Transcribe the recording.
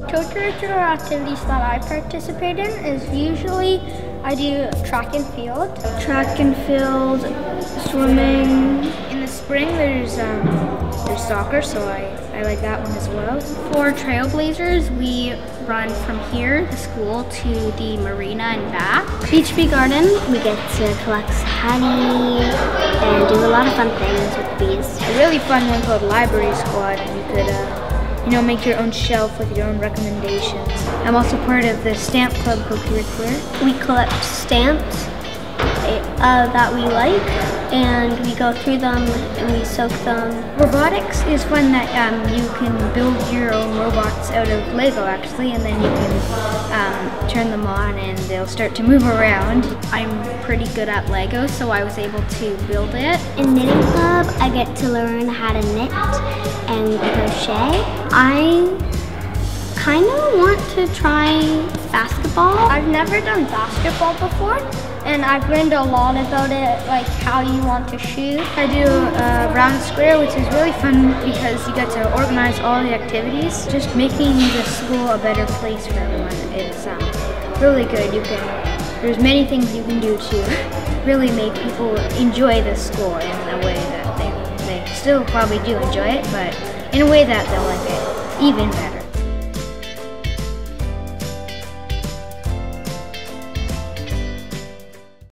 Co-curricular activities that I participate in is usually I do track and field. Track and field, swimming. In the spring there's soccer, so I like that one as well. For Trailblazers, we run from here, the school, to the marina and back. Beach Bee Garden, we get to collect honey and do a lot of fun things with bees. A really fun one called Library Squad, and you could make your own shelf with your own recommendations. I'm also part of the Stamp Club co-curricular. We collect stamps that we like, and we go through them and we soak them. Robotics is fun that you can build your own robots out of Lego actually, and then you can turn them on and they'll start to move around. I'm pretty good at Lego, so I was able to build it. In Knitting Club, I get to learn how to knit and crochet. I kind of want to try basketball. I've never done basketball before, and I've learned a lot about it, like how you want to shoot. I do Round Square, which is really fun because you get to organize all the activities. Just making the school a better place for everyone. It's really good. There's many things you can do to really make people enjoy the school in a way that they still probably do enjoy it, but in a way that they'll like it even better.